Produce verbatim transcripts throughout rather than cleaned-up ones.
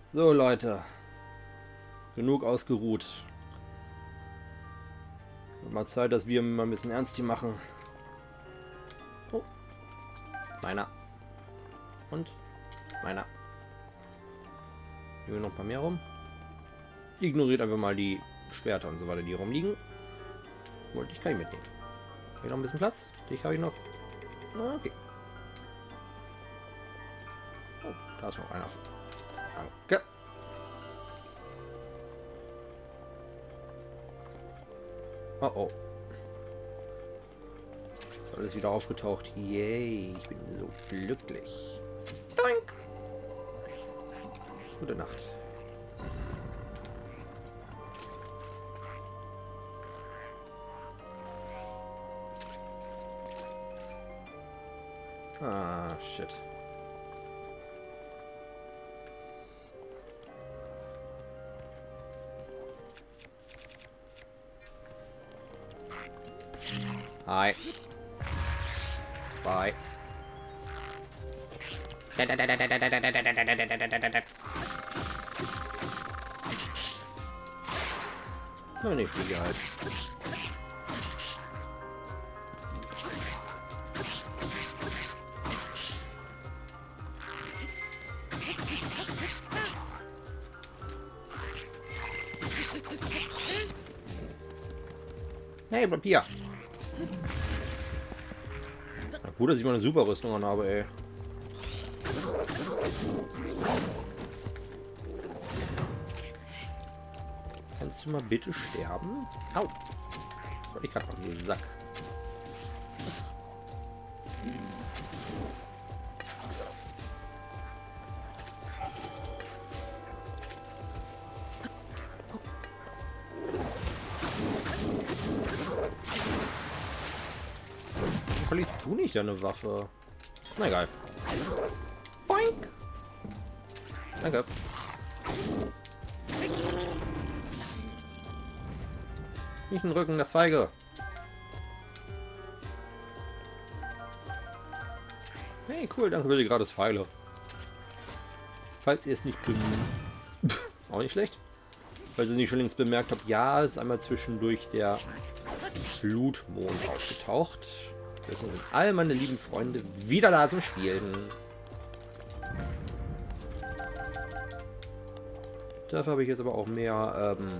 So, Leute. Genug ausgeruht. Wird mal Zeit, dass wir mal ein bisschen ernst hier machen. Oh. Meiner. Und? Meiner. Hier noch ein paar mehr rum. Ignoriert einfach mal die Schwerter und so weiter, die rumliegen. Wollte ich gar nicht mitnehmen. Habe ich noch ein bisschen Platz? Dich habe ich noch. Ah, okay. Oh, da ist noch einer. Danke. Oh oh. Ist alles wieder aufgetaucht. Yay, ich bin so glücklich. Dank. Gute Nacht. Ah, shit. Hi. Bye. Na, nicht die halt. Hey, bleib hier. Na gut, dass ich mal eine super Rüstung an habe, ey. Kannst du mal bitte sterben? Au. Das war ich gerade mal, du Sack. Verlierst du nicht deine Waffe? Na egal. Boink. Danke. Nicht den Rücken, das Feige. Hey, cool, danke für die gratis Pfeile. Falls ihr es nicht bemerkt. Auch nicht schlecht. Falls ihr es nicht schon längst bemerkt habt, ja, es ist einmal zwischendurch der Blutmond aufgetaucht. Deswegen sind all meine lieben Freunde wieder da zum Spielen. Dafür habe ich jetzt aber auch mehr, ähm,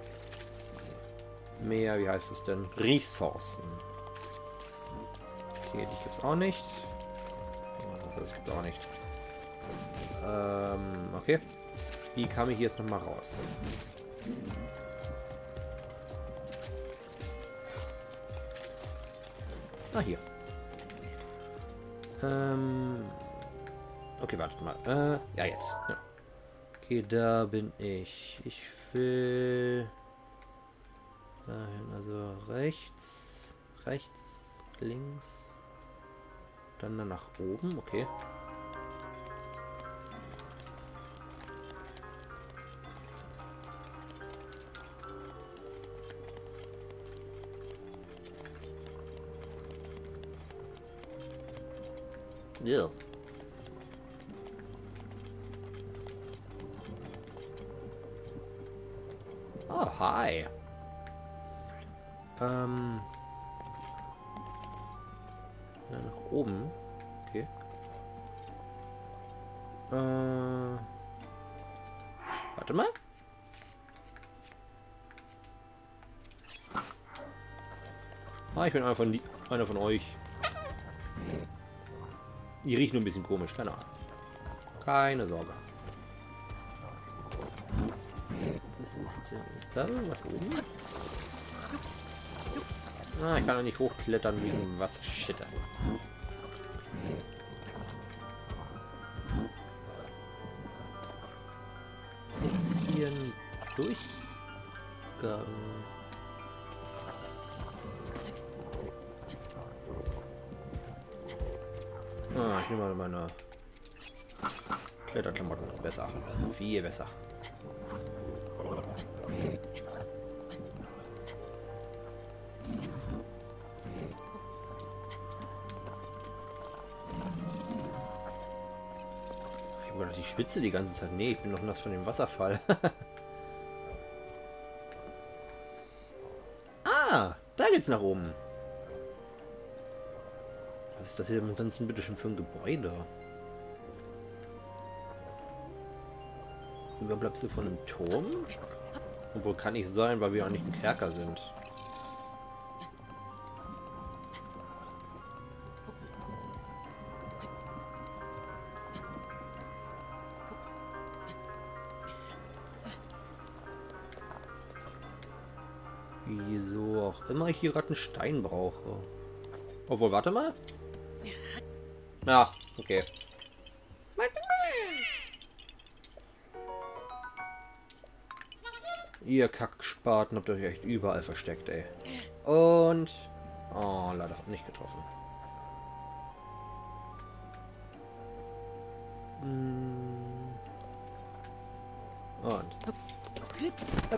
mehr, wie heißt es denn? Ressourcen. Okay, die gibt es auch nicht. Das gibt es auch nicht. Ähm, okay. Wie kam ich jetzt nochmal raus? Ah, hier. Ähm. Okay, wartet mal. Äh, ja, jetzt. Ja. Okay, da bin ich. Ich will... Dahin, also rechts, rechts, links. Dann, dann nach oben, okay. Ja. Oh, hi. Ähm. Ja, nach oben. Okay. Äh. Warte mal. Ah, ich bin einer von, die, einer von euch. Die riecht nur ein bisschen komisch, keine Ahnung. Keine Sorge. Was ist denn? Ist da irgendwas oben? Ah, ich kann doch nicht hochklettern wegen Wasser. Shit. Ist hier ein Durchgang? Ah, ich nehme mal meine Kletterklamotten. Besser. Viel besser. Ich habe gedacht, ich schwitze die ganze Zeit. Nee, ich bin noch nass von dem Wasserfall. Ah, da geht's nach oben. Was ist das hier ansonsten bitte schon für ein Gebäude? Überbleibsel von einem Turm? Obwohl kann nicht sein, weil wir auch nicht ein Kerker sind. Wieso auch immer ich hier gerade einen Stein brauche. Obwohl, warte mal. Ja, okay. Ihr Kackspaten habt euch echt überall versteckt, ey. Und... Oh, leider nicht getroffen. Und... Hopp.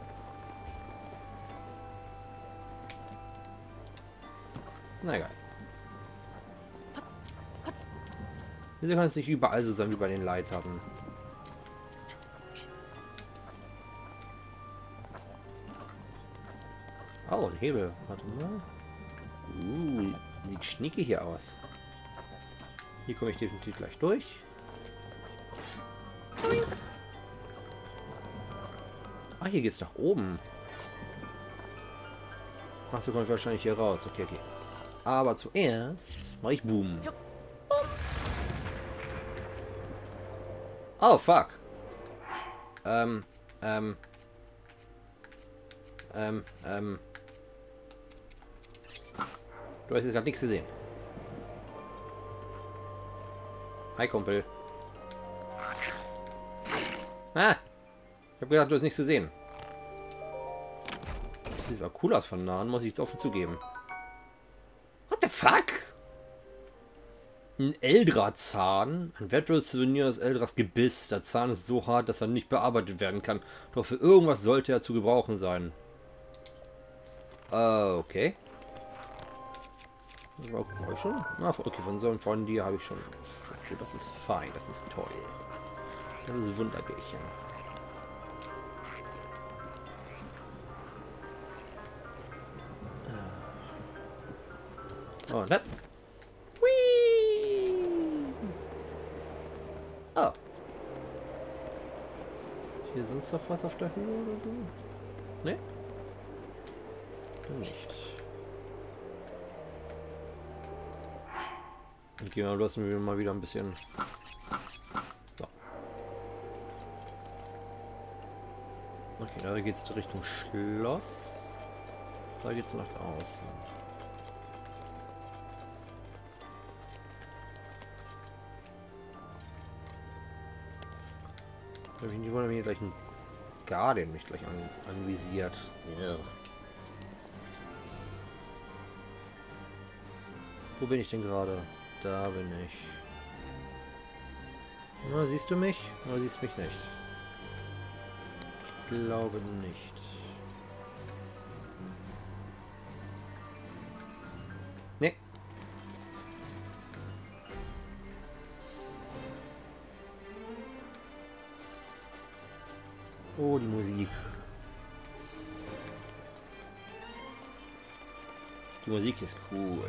Na egal. Wieso kann es nicht überall so sein wie bei den Leitern? Oh, ein Hebel. Warte mal. Uh, sieht schnieke hier aus. Hier komme ich definitiv gleich durch. Ah, hier geht's nach oben. Ach, so komme ich wahrscheinlich hier raus. Okay, okay. Aber zuerst mache ich Boom. Oh, fuck. Ähm, ähm. Ähm, ähm. Du hast jetzt gerade nichts gesehen. Hi, Kumpel. Ah! Ich habe gedacht, du hast nichts gesehen. Das sieht aber cool aus von nahen, muss ich jetzt offen zugeben. What the fuck? Ein Eldra-Zahn. Ein wertvolles Souvenir aus Eldras Gebiss. Der Zahn ist so hart, dass er nicht bearbeitet werden kann. Doch für irgendwas sollte er zu gebrauchen sein. Uh, okay. Habe ich schon? Ah, okay, von so einem von dir habe ich schon. Okay, das ist fein, das ist toll. Das ist Wunderbärchen. Oh, ne? Whee! Oh. Hier sonst noch was auf der Höhe oder so? Ne? Nicht. Okay, dann lassen wir mal wieder ein bisschen. So. Okay, da geht es Richtung Schloss. Da geht es nach außen. Die wollen mir gleich einen Guardian mich gleich an, anvisiert. Ja. Wo bin ich denn gerade? Da bin ich. Na, siehst du mich? Oder siehst mich nicht? Ich glaube nicht. Nee. Oh, die Musik. Die Musik ist cool.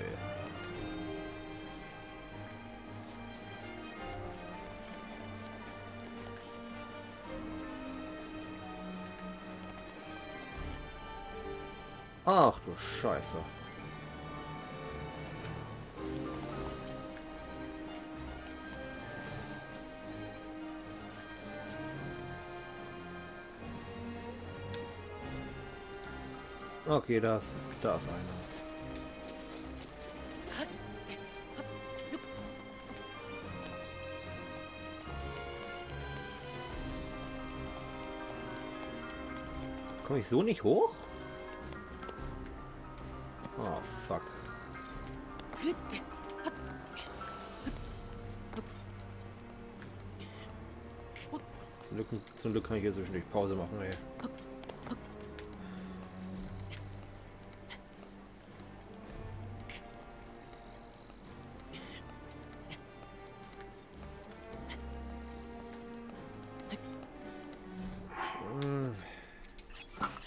Ach du Scheiße. Okay, da ist, da ist einer. Komme ich so nicht hoch? Oh, fuck. Zum Glück, zum Glück kann ich hier zwischendurch Pause machen, ey.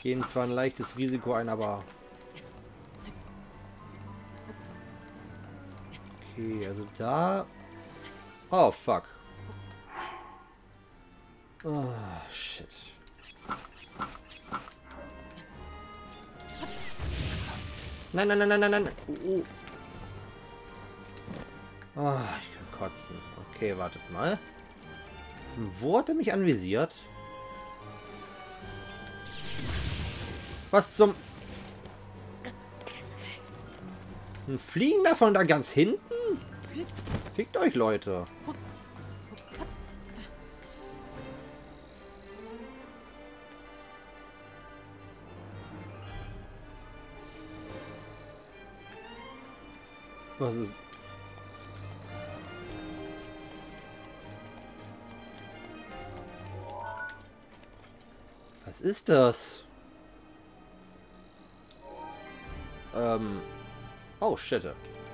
Gehen zwar ein leichtes Risiko ein, aber... Okay, also da... Oh, fuck. Oh, shit. Nein, nein, nein, nein, nein, nein. Uh, uh. Oh, ich kann kotzen. Okay, wartet mal. Von wo hat er mich anvisiert? Was zum... Ein Fliegender von da ganz hinten? Fickt euch, Leute. Was ist... Was ist das? Ähm... Oh, shit.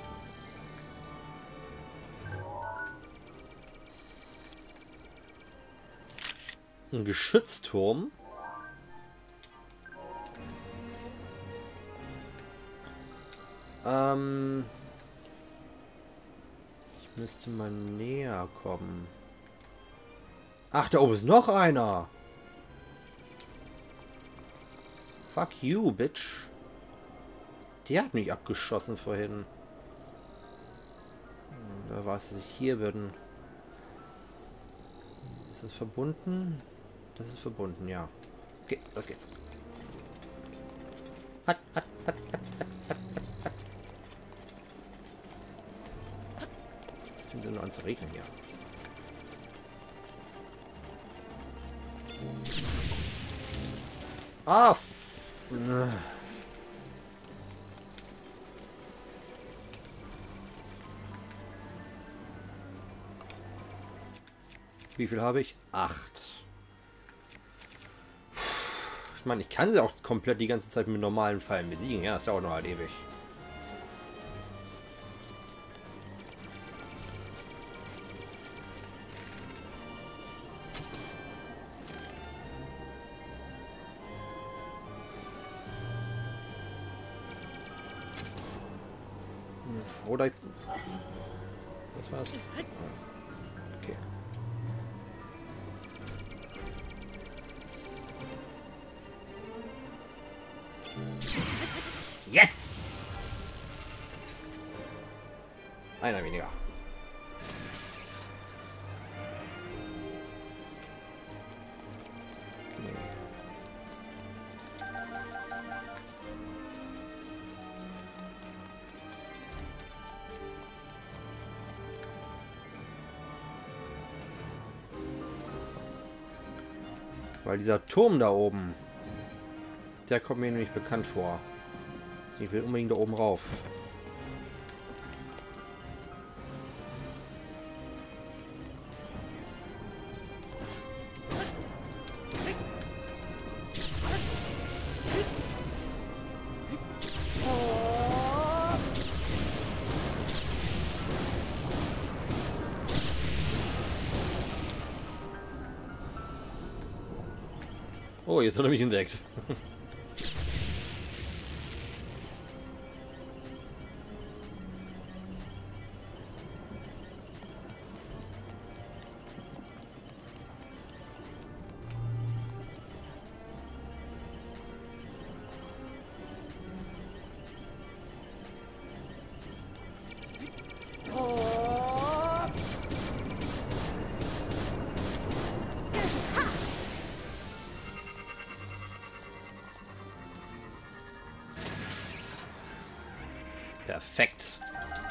Ein Geschützturm? Ähm... Ich müsste mal näher kommen. Ach, da oben ist noch einer. Fuck you, bitch. Der hat mich abgeschossen vorhin. Da war es, dass ich hier bin. Ist das verbunden? Das ist verbunden, ja. Okay, los geht's. Hat, hat, hat, hat, hat, hat. Ich finde es nur an zu regnen hier. Ah, f Wie viel habe ich? Acht. Ich meine, ich kann sie auch komplett die ganze Zeit mit normalen Pfeilen besiegen. Ja, das dauert noch halt ewig. Oder... Was war's? Okay. Yes! Einer weniger. Weil dieser Turm da oben, der kommt mir nämlich bekannt vor. Ich will unbedingt da oben rauf. Oh, jetzt hat er mich entdeckt. Perfekt.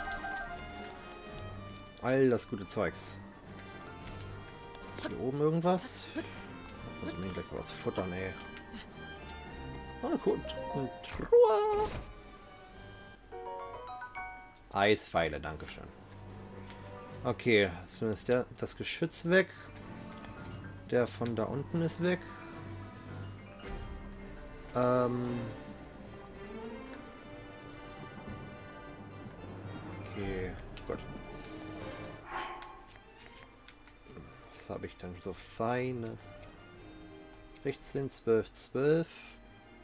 All das gute Zeugs. Ist hier oben irgendwas? Ich muss mir gleich mal was futtern, ey. Oh, gut. Und Truhe. Eispfeile, dankeschön. Okay, so ist der, das Geschütz weg. Der von da unten ist weg. Ähm... Okay, gut. Was habe ich dann so Feines? sechzehn, zwölf, zwölf.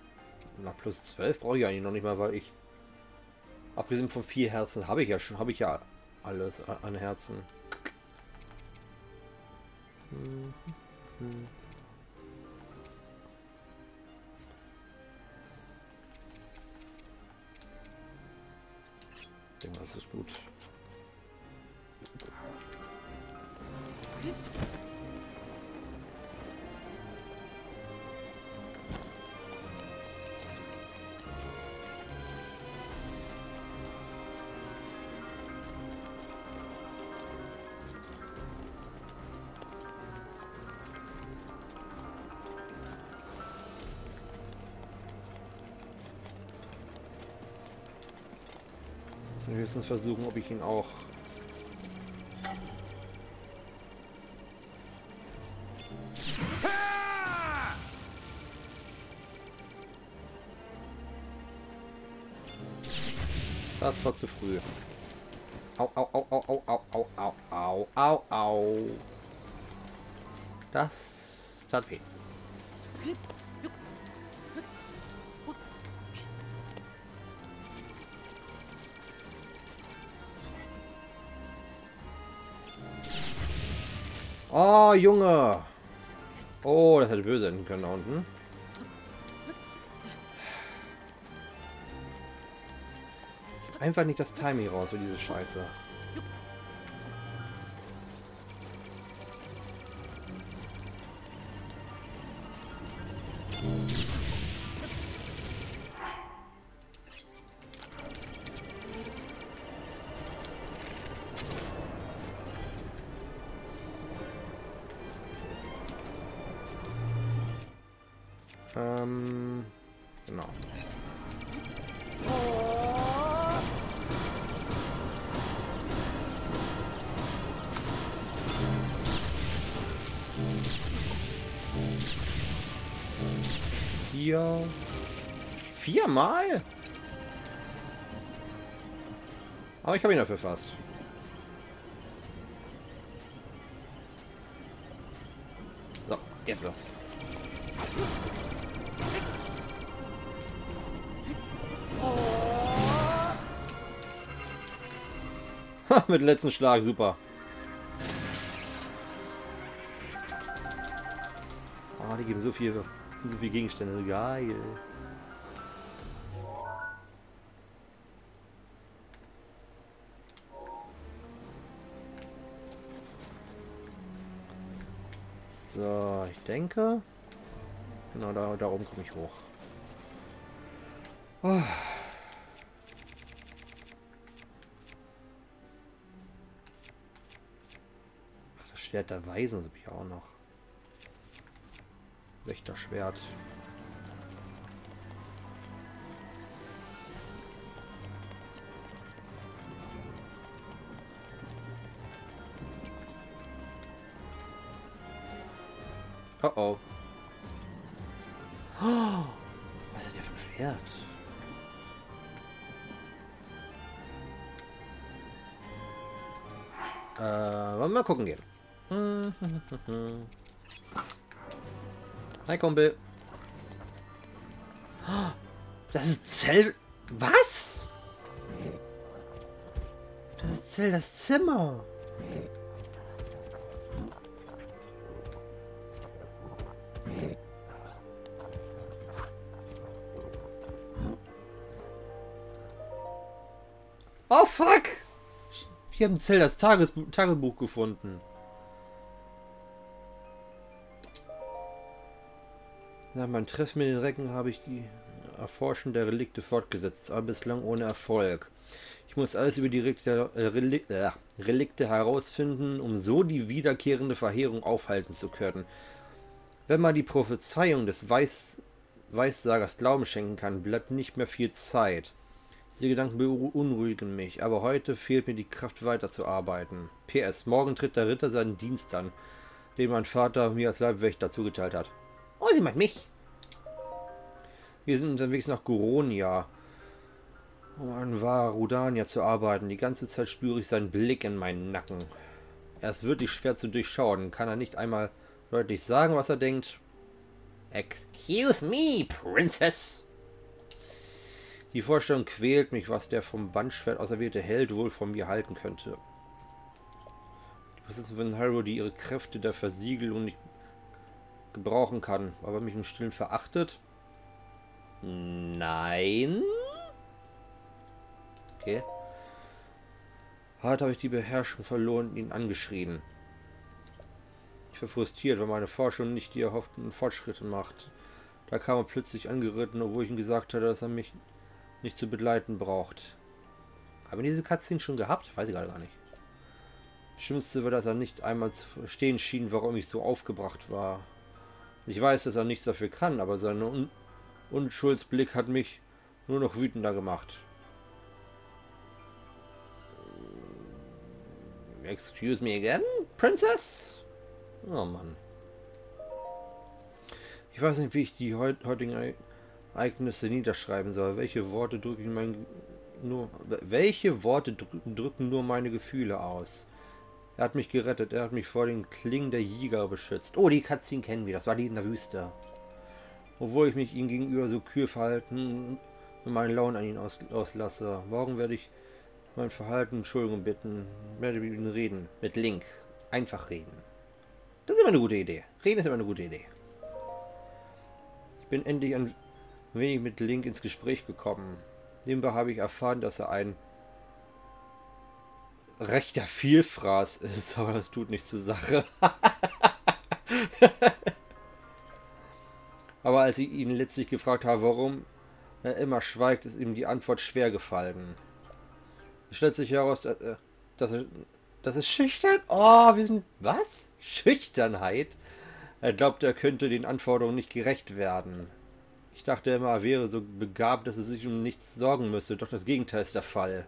Na, plus zwölf brauche ich eigentlich noch nicht mal, weil ich... Abgesehen von vier Herzen habe ich ja schon, habe ich ja alles an Herzen. Hm, hm. Ich denke, das ist gut. Höchstens versuchen, ob ich ihn auch... Das war zu früh. Au, au, au, au, au, au, au, au, au, au, au. Das tat weh. Oh, Junge! Oh, das hätte böse enden können da unten. Ich hab einfach nicht das Timing raus für diese Scheiße. Ähm, genau. Vier. Viermal? Aber ich habe ihn dafür fast. So, jetzt los. Mit dem letzten Schlag, super. Oh, die geben so viel, so viel Gegenstände. Geil. So, ich denke... Genau, da, da oben komme ich hoch. Oh. Ach, das Schwert der Weisen habe ich auch noch. Wächterschwert. Oh oh. Oh, was ist der für ein Schwert? Äh, wollen wir mal gucken gehen. Hi, Kumpel. Das ist Zell... Was? Das ist Zell das Zimmer. Oh, fuck! Wir haben Zell das Tages Tagebuch gefunden. Nach meinem Treffen mit den Recken habe ich die Erforschung der Relikte fortgesetzt, aber bislang ohne Erfolg. Ich muss alles über die Relikte, äh, Relik äh, Relikte herausfinden, um so die wiederkehrende Verheerung aufhalten zu können. Wenn man die Prophezeiung des Weiß Weissagers Glauben schenken kann, bleibt nicht mehr viel Zeit. Diese Gedanken beunruhigen mich, aber heute fehlt mir die Kraft weiterzuarbeiten. P S. Morgen tritt der Ritter seinen Dienst an, den mein Vater mir als Leibwächter zugeteilt hat. Oh, sie meint mich. Wir sind unterwegs nach Goronia, um an Varudania zu arbeiten. Die ganze Zeit spüre ich seinen Blick in meinen Nacken. Er ist wirklich schwer zu durchschauen. Kann er nicht einmal deutlich sagen, was er denkt? Excuse me, Princess. Die Vorstellung quält mich, was der vom Bandschwert auserwählte Held wohl von mir halten könnte. Die Besitzer von Hyrule, die ihre Kräfte der Versiegelung nicht gebrauchen kann, aber mich im Stillen verachtet? Nein. Okay. Hart habe ich die Beherrschung verloren und ihn angeschrien. Ich war frustriert, weil meine Forschung nicht die erhofften Fortschritte macht. Da kam er plötzlich angeritten, obwohl ich ihm gesagt hatte, dass er mich nicht zu begleiten braucht. Haben wir diese Cutscene schon gehabt? Weiß ich gerade gar nicht. Das Schlimmste war, dass er nicht einmal zu verstehen schien, warum ich so aufgebracht war. Ich weiß, dass er nichts dafür kann, aber sein Un Unschuldsblick hat mich nur noch wütender gemacht. Excuse me again, Princess? Oh Mann. Ich weiß nicht, wie ich die heut heutigen Ereignisse niederschreiben soll. Welche Worte drücken mein nur welche Worte drücken, drücken nur meine Gefühle aus? Er hat mich gerettet. Er hat mich vor den Klingen der Jäger beschützt. Oh, die Cutscene kennen wir. Das war die in der Wüste. Obwohl ich mich ihm gegenüber so kühl verhalten und meinen Laune an ihn aus, auslasse. Morgen werde ich mein Verhalten Entschuldigung bitten. Werde mit ihm reden. Mit Link. Einfach reden. Das ist immer eine gute Idee. Reden ist immer eine gute Idee. Ich bin endlich ein wenig mit Link ins Gespräch gekommen. Nebenbei habe ich erfahren, dass er ein rechter Vielfraß ist, aber das tut nichts zur Sache. Aber als ich ihn letztlich gefragt habe, warum er immer schweigt, ist ihm die Antwort schwer gefallen. Es stellt sich heraus, dass er, dass er, das ist schüchtern. Oh, wir sind... Was? Schüchternheit? Er glaubt, er könnte den Anforderungen nicht gerecht werden. Ich dachte immer, er wäre so begabt, dass er sich um nichts sorgen müsste. Doch das Gegenteil ist der Fall.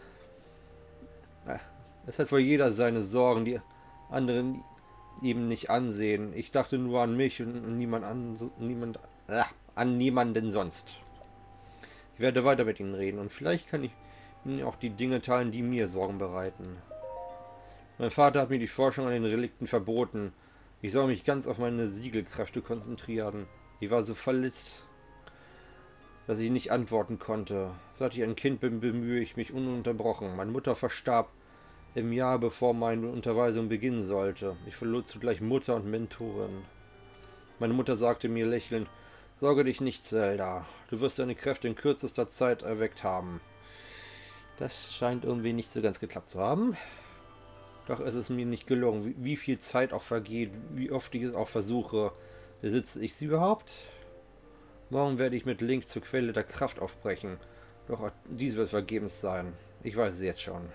Es hat wohl jeder seine Sorgen, die anderen ihm nicht ansehen. Ich dachte nur an mich und niemand an, niemand, äh, an niemanden sonst. Ich werde weiter mit ihnen reden und vielleicht kann ich ihnen auch die Dinge teilen, die mir Sorgen bereiten. Mein Vater hat mir die Forschung an den Relikten verboten. Ich soll mich ganz auf meine Siegelkräfte konzentrieren. Ich war so verletzt, dass ich nicht antworten konnte. Seit ich ein Kind bin, bemühe ich mich ununterbrochen. Meine Mutter verstarb im Jahr, bevor meine Unterweisung beginnen sollte. Ich verlor zugleich Mutter und Mentorin. Meine Mutter sagte mir lächelnd, sorge dich nicht, Zelda. Du wirst deine Kräfte in kürzester Zeit erweckt haben. Das scheint irgendwie nicht so ganz geklappt zu haben. Doch es ist mir nicht gelungen. Wie, wie viel Zeit auch vergeht, wie oft ich es auch versuche. Besitze ich sie überhaupt? Morgen werde ich mit Link zur Quelle der Kraft aufbrechen. Doch dies wird vergebens sein. Ich weiß es jetzt schon.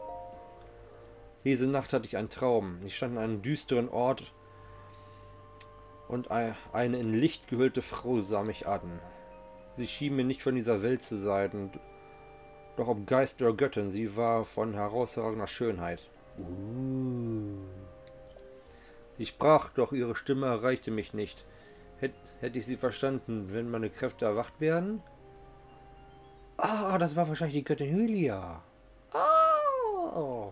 Diese Nacht hatte ich einen Traum. Ich stand an einem düsteren Ort und eine in Licht gehüllte Frau sah mich an. Sie schien mir nicht von dieser Welt zu sein. Doch ob Geist oder Göttin, sie war von herausragender Schönheit. Uh. Sie sprach, doch ihre Stimme erreichte mich nicht. Hätt, hätte ich sie verstanden, wenn meine Kräfte erwacht werden? Ah, das war wahrscheinlich die Göttin Hylia. Oh.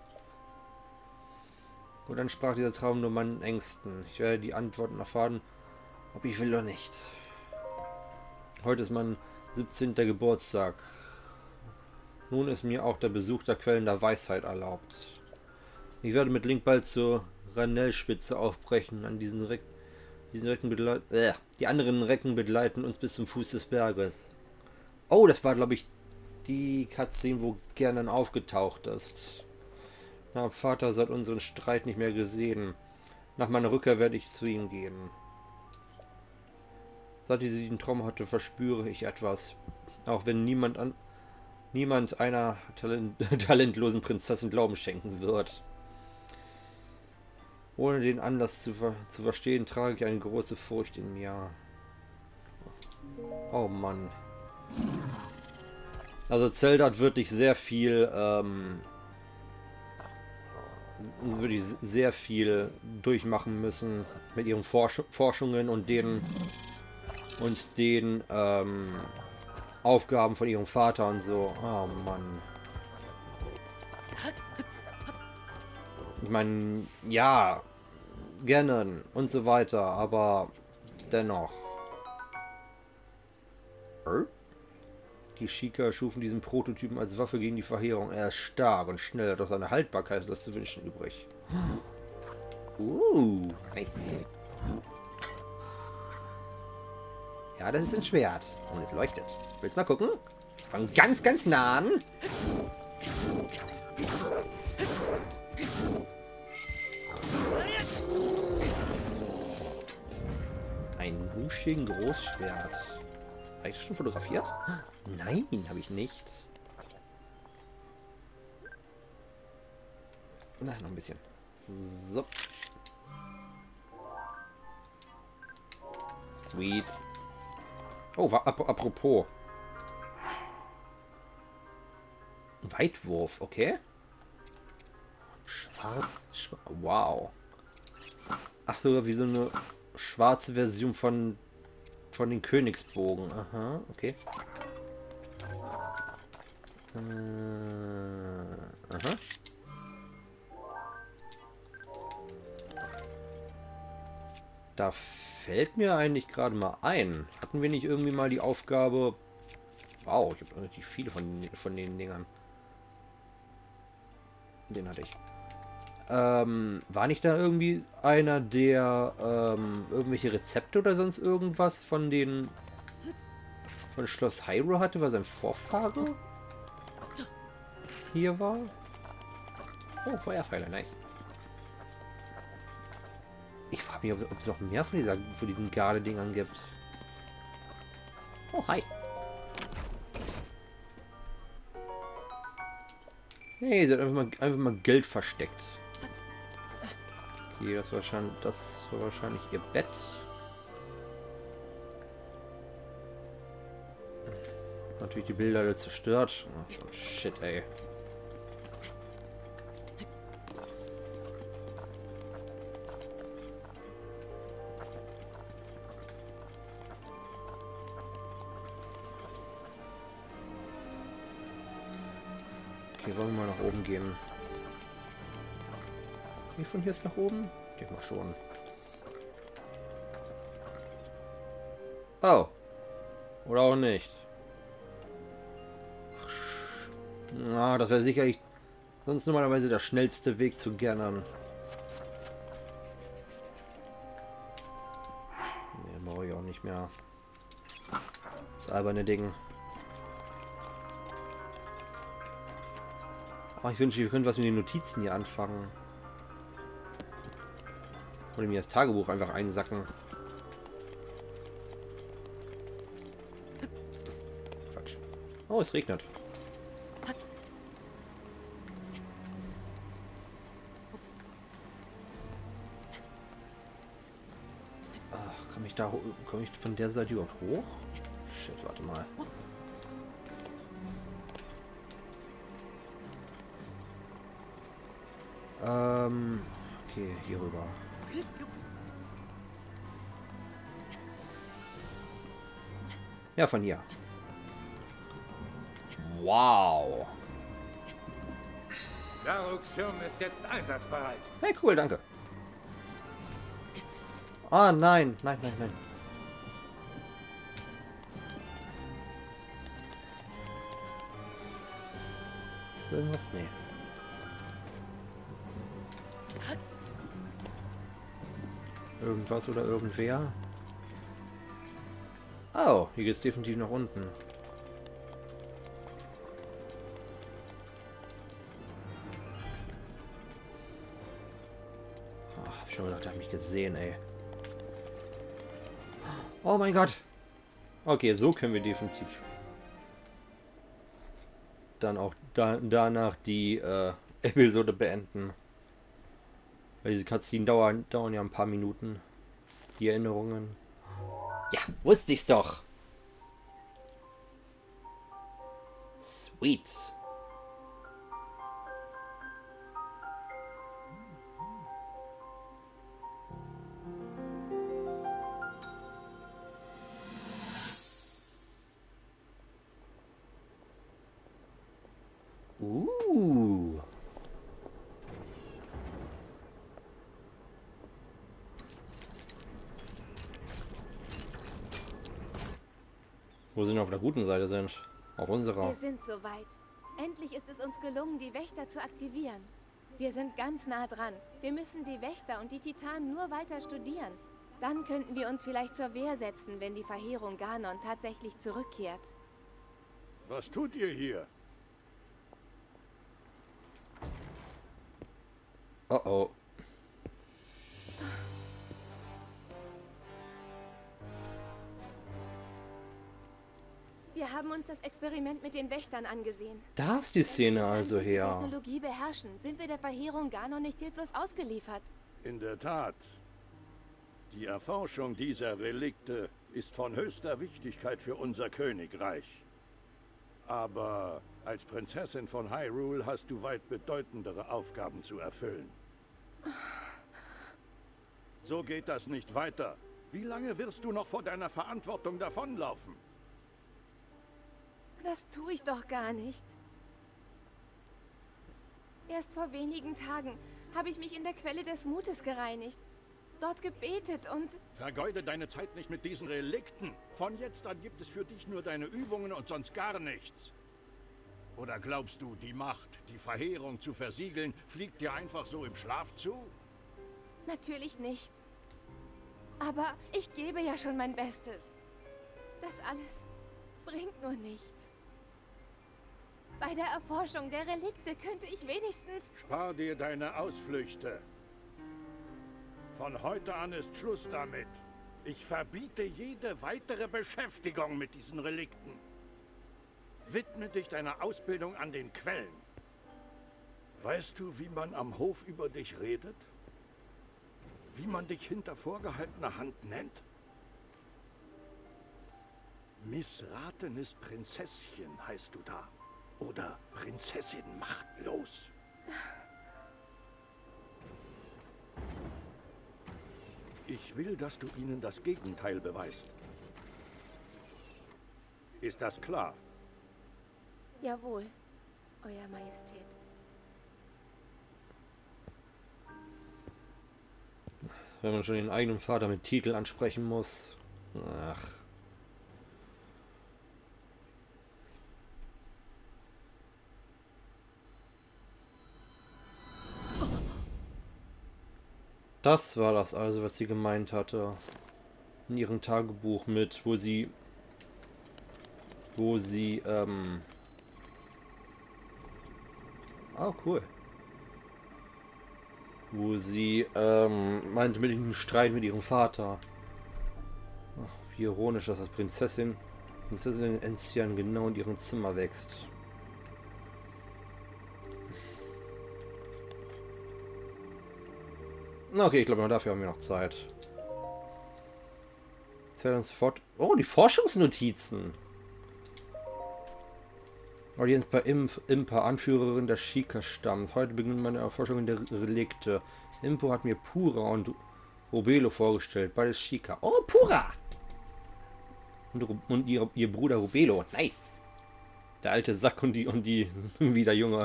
Und dann sprach dieser Traum nur meinen Ängsten. Ich werde die Antworten erfahren, ob ich will oder nicht. Heute ist mein siebzehnter Geburtstag. Nun ist mir auch der Besuch der Quellen der Weisheit erlaubt. Ich werde mit Link bald zur Ranellspitze aufbrechen. An diesen, Re diesen Recken begleiten, äh, die anderen Recken begleiten uns bis zum Fuß des Berges. Oh, das war, glaube ich, die Cutscene, wo Ganon aufgetaucht ist. Ich habe Vater seit unserem Streit nicht mehr gesehen. Nach meiner Rückkehr werde ich zu ihm gehen. Seit ich den Traum hatte, verspüre ich etwas. Auch wenn niemand an niemand einer talent talentlosen Prinzessin Glauben schenken wird. Ohne den Anlass zu, ver zu verstehen, trage ich eine große Furcht in mir. Oh Mann. Also Zelda hat wirklich sehr viel, ähm, wirklich sehr viel durchmachen müssen mit ihren Forsch Forschungen und den und den ähm, Aufgaben von ihrem Vater und so. Oh Mann. Ich meine, ja, gerne und so weiter, aber dennoch. Die Shika schufen diesen Prototypen als Waffe gegen die Verheerung. Er ist stark und schnell, doch seine Haltbarkeit lässt zu wünschen übrig. Uh, nice. Ja, das ist ein Schwert. Und es leuchtet. Willst du mal gucken? Von ganz, ganz nah an. Ein Wushin Großschwert. Habe ich das schon fotografiert? Nein, habe ich nicht. Na, noch ein bisschen. So. Sweet. Oh, war, ap apropos. Weitwurf, okay. Schwarz. Schwa wow. Ach, sogar wie so eine schwarze Version von von den Königsbogen. Aha, okay. Äh, aha. Da fällt mir eigentlich gerade mal ein. Hatten wir nicht irgendwie mal die Aufgabe... Wow, ich habe relativ viele von, von den Dingern. Den hatte ich. Ähm, war nicht da irgendwie einer, der ähm, irgendwelche Rezepte oder sonst irgendwas von den von Schloss Hyrule hatte, weil sein Vorfahre hier war? Oh, Feuerpfeiler, nice. Ich frage mich, ob, ob es noch mehr von, dieser, von diesen Garde-Dingern gibt. Oh, hi. Hey, sie hat einfach mal, einfach mal Geld versteckt. Okay, das war wahrscheinlich, das war wahrscheinlich ihr Bett. Natürlich die Bilder alle zerstört. Oh, shit, ey. Okay, wollen wir mal nach oben gehen. Wie von hier ist nach oben? Ich denke mal schon. Oh. Oder auch nicht. Na, das wäre sicherlich sonst normalerweise der schnellste Weg zu Gernern. Ne, brauche ich auch nicht mehr. Das alberne Ding. Oh, ich wünsche, wir können was mit den Notizen hier anfangen. Oder mir das Tagebuch einfach einsacken. Quatsch. Oh, es regnet. Ach, kann ich da komme ich von der Seite überhaupt hoch? Shit, warte mal. Ähm, okay, hier rüber. Ja, von hier. Wow. Daruks Schirm ist jetzt einsatzbereit. Hey, cool, danke. Ah, nein, nein, nein, nein. Ist irgendwas? Nee. Irgendwas oder irgendwer? Oh, hier geht es definitiv nach unten. Oh, hab ich schon gedacht, der hat mich gesehen, ey. Oh mein Gott. Okay, so können wir definitiv dann auch da, danach die äh, Episode beenden. Weil diese Cutscenen dauern, dauern ja ein paar Minuten. Die Erinnerungen. Ja, wusste ich's doch. Sweet. Uh. Wo sie noch auf der guten Seite sind. Auf unserer. Wir sind soweit. Endlich ist es uns gelungen, die Wächter zu aktivieren. Wir sind ganz nah dran. Wir müssen die Wächter und die Titanen nur weiter studieren. Dann könnten wir uns vielleicht zur Wehr setzen, wenn die Verheerung Ganon tatsächlich zurückkehrt. Was tut ihr hier? Oh oh. Wir haben uns das Experiment mit den Wächtern angesehen. Da ist die Szene also Wenn wir die her. Technologie beherrschen, sind wir der Verheerung Ganon nicht hilflos ausgeliefert. In der Tat. Die Erforschung dieser Relikte ist von höchster Wichtigkeit für unser Königreich. Aber als Prinzessin von Hyrule hast du weit bedeutendere Aufgaben zu erfüllen. So geht das nicht weiter. Wie lange wirst du noch vor deiner Verantwortung davonlaufen? Das tue ich doch gar nicht. Erst vor wenigen Tagen habe ich mich in der Quelle des Mutes gereinigt, dort gebetet und... Vergeude deine Zeit nicht mit diesen Relikten. Von jetzt an gibt es für dich nur deine Übungen und sonst gar nichts. Oder glaubst du, die Macht, die Verheerung zu versiegeln, fliegt dir einfach so im Schlaf zu? Natürlich nicht. Aber ich gebe ja schon mein Bestes. Das alles bringt nur nichts. Bei der Erforschung der Relikte könnte ich wenigstens... Spar dir deine Ausflüchte. Von heute an ist Schluss damit. Ich verbiete jede weitere Beschäftigung mit diesen Relikten. Widme dich deiner Ausbildung an den Quellen. Weißt du, wie man am Hof über dich redet? Wie man dich hinter vorgehaltener Hand nennt? Missratenes Prinzesschen heißt du da. Oder Prinzessin machtlos. Ich will, dass du ihnen das Gegenteil beweist. Ist das klar? Jawohl, Euer Majestät. Wenn man schon den eigenen Vater mit Titel ansprechen muss. Ach. Das war das also, was sie gemeint hatte. In ihrem Tagebuch mit, wo sie... Wo sie, ähm... Oh, cool. Wo sie, ähm, meinte mit dem Streit mit ihrem Vater. Ach, wie ironisch, dass das Prinzessin... Prinzessin Enzian genau in ihrem Zimmer wächst. Okay, ich glaube, dafür haben wir noch Zeit. Zeit uns fort. Oh, die Forschungsnotizen. Audienz bei Imp, Impa, Anführerin der Sheikah-Stamms. Heute beginnt meine Erforschung der Relikte. Impo hat mir Pura und Robelo vorgestellt. Beides Sheikah. Oh, Pura! Und, und ihr, ihr Bruder Robelo. Nice! Der alte Sack und die, und die wieder Junge.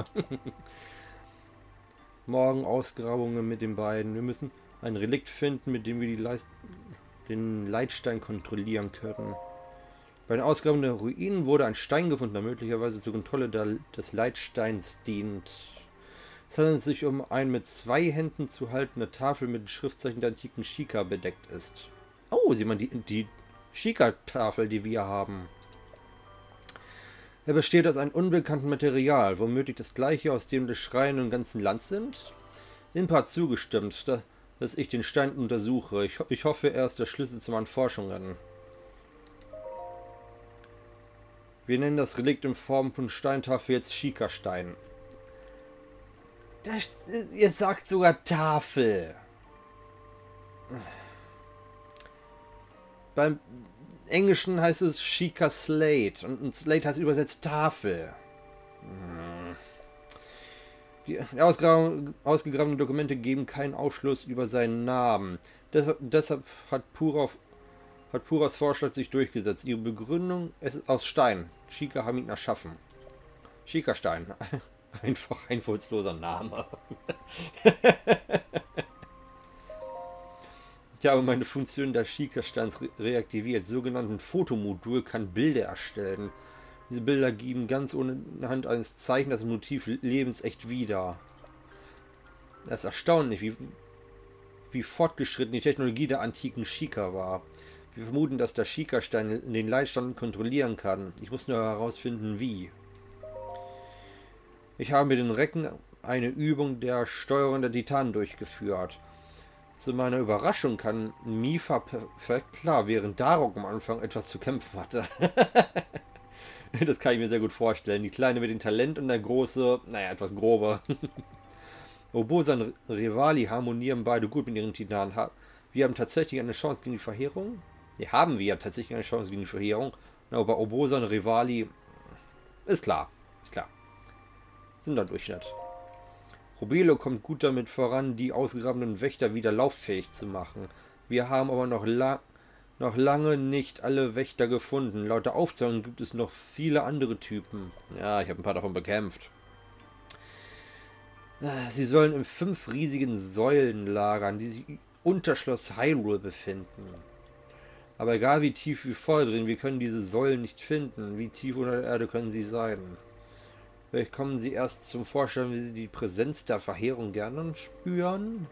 Morgen Ausgrabungen mit den beiden. Wir müssen ein Relikt finden, mit dem wir die Leist den Leitstein kontrollieren können. Bei den Ausgrabungen der Ruinen wurde ein Stein gefunden, der möglicherweise zur Kontrolle der, des Leitsteins dient. Es handelt sich um eine mit zwei Händen zu haltende Tafel mit Schriftzeichen der antiken Sheikah bedeckt ist. Oh, sieh mal, die, die Sheikah-Tafel, die wir haben. Er besteht aus einem unbekannten Material, womöglich das gleiche, aus dem die Schreine im ganzen Land sind. Impa hat zugestimmt, da, dass ich den Stein untersuche. Ich, ich hoffe, er ist der Schlüssel zu meinen Forschungen. Wir nennen das Relikt in Form von Steintafel jetzt Sheikah-Stein. Ihr sagt sogar Tafel. Beim Englischen heißt es Sheikah Slate und Slate heißt übersetzt Tafel. Die ausgegrabenen Dokumente geben keinen Aufschluss über seinen Namen. Deshalb, deshalb hat, Pura, hat Puras Vorschlag sich durchgesetzt. Ihre Begründung ist aus Stein. Sheikah haben ihn erschaffen. Sheikah-Stein. Einfach einfallsloser Name. Ich habe meine Funktion des Sheikah-Steins re reaktiviert. Sogenannten Fotomodul kann Bilder erstellen. Diese Bilder geben ganz ohne Hand eines Zeichen das Motiv lebensecht wieder. Das ist erstaunlich, wie, wie fortgeschritten die Technologie der antiken Sheikah war. Wir vermuten, dass der Sheikah-Stein den Leitstand kontrollieren kann. Ich muss nur herausfinden, wie. Ich habe mit den Recken eine Übung der Steuerung der Titanen durchgeführt. Zu meiner Überraschung kann Mipha perfekt klar, während Darok am Anfang etwas zu kämpfen hatte. Das kann ich mir sehr gut vorstellen. Die Kleine mit dem Talent und der Große, naja, etwas grober. Obosan und Revali harmonieren beide gut mit ihren Titanen. Wir haben tatsächlich eine Chance gegen die Verheerung? Ne, haben wir tatsächlich eine Chance gegen die Verheerung. Aber bei Obosan und Revali ist klar. Ist klar. Sind da Durchschnitt. Robelo kommt gut damit voran, die ausgegrabenen Wächter wieder lauffähig zu machen. Wir haben aber noch, la noch lange nicht alle Wächter gefunden. Laut der Aufzählung gibt es noch viele andere Typen. Ja, ich habe ein paar davon bekämpft. Sie sollen in fünf riesigen Säulen lagern, die sich unter Schloss Hyrule befinden. Aber egal wie tief wir vordringen, wir können diese Säulen nicht finden. Wie tief unter der Erde können sie sein? Vielleicht kommen sie erst zum Vorstellen, wie sie die Präsenz der Verheerung gerne spüren.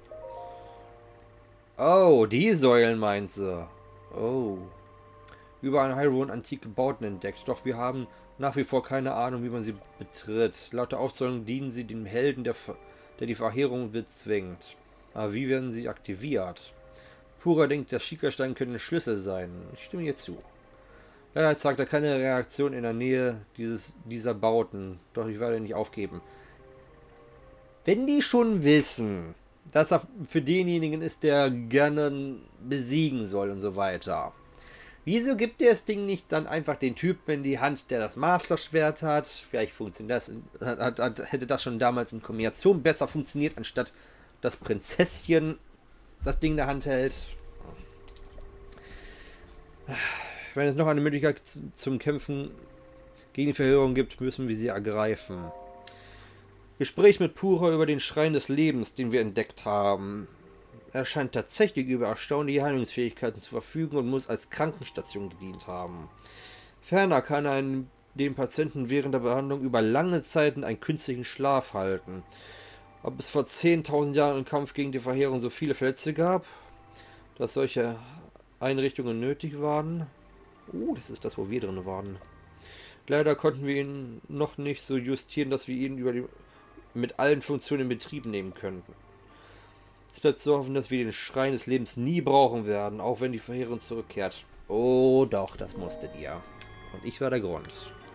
Oh, die Säulen meint sie. Oh. Überall in Hyrule wurden antike Bauten entdeckt, doch wir haben nach wie vor keine Ahnung, wie man sie betritt. Laut der Aufzählung dienen sie dem Helden, der, der die Verheerung bezwingt. Aber wie werden sie aktiviert? Pura denkt, der Sheikah-Stein könnte ein Schlüssel sein. Ich stimme ihr zu. Leider zeigt er keine Reaktion in der Nähe dieses, dieser Bauten. Doch ich werde nicht aufgeben. Wenn die schon wissen, dass er für denjenigen ist, der gerne besiegen soll und so weiter. Wieso gibt der das Ding nicht dann einfach den Typen in die Hand, der das Master-Schwert hat? Vielleicht funktioniert das, hat, hat, hätte das schon damals in Kombination besser funktioniert, anstatt das Prinzesschen das Ding in der Hand hält. Wenn es noch eine Möglichkeit zum Kämpfen gegen die Verheerung gibt, müssen wir sie ergreifen. Gespräch mit Pura über den Schrein des Lebens, den wir entdeckt haben. Er scheint tatsächlich über erstaunliche Heilungsfähigkeiten zu verfügen und muss als Krankenstation gedient haben. Ferner kann er den Patienten während der Behandlung über lange Zeiten einen künstlichen Schlaf halten. Ob es vor zehntausend Jahren im Kampf gegen die Verheerung so viele Verletzte gab, dass solche Einrichtungen nötig waren? Oh, das ist das, wo wir drin waren. Leider konnten wir ihn noch nicht so justieren, dass wir ihn über die, mit allen Funktionen in Betrieb nehmen könnten. Es bleibt zu hoffen, dass wir den Schrein des Lebens nie brauchen werden, auch wenn die Verheerung zurückkehrt. Oh doch, das musstet ihr. Und ich war der Grund.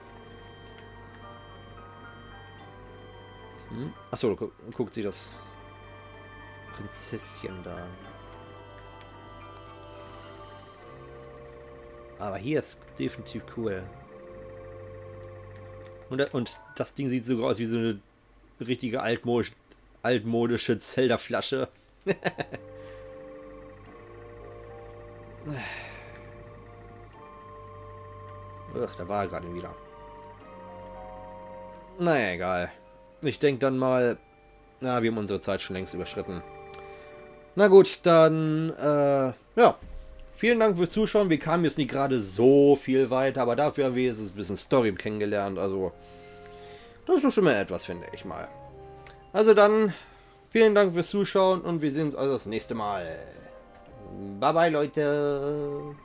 Hm? Achso, gu guckt sie das Prinzesschen da an. Aber hier ist definitiv cool. Und, und das Ding sieht sogar aus wie so eine richtige altmodisch, altmodische Zelda-Flasche. Ach, da war er gerade wieder. Naja, egal. Ich denke dann mal... Na, wir haben unsere Zeit schon längst überschritten. Na gut, dann... Äh, ja. Vielen Dank fürs Zuschauen. Wir kamen jetzt nicht gerade so viel weiter, aber dafür haben wir jetzt ein bisschen Story kennengelernt. Also, das ist doch schon mal etwas, finde ich mal. Also dann, vielen Dank fürs Zuschauen und wir sehen uns also das nächste Mal. Bye bye, Leute.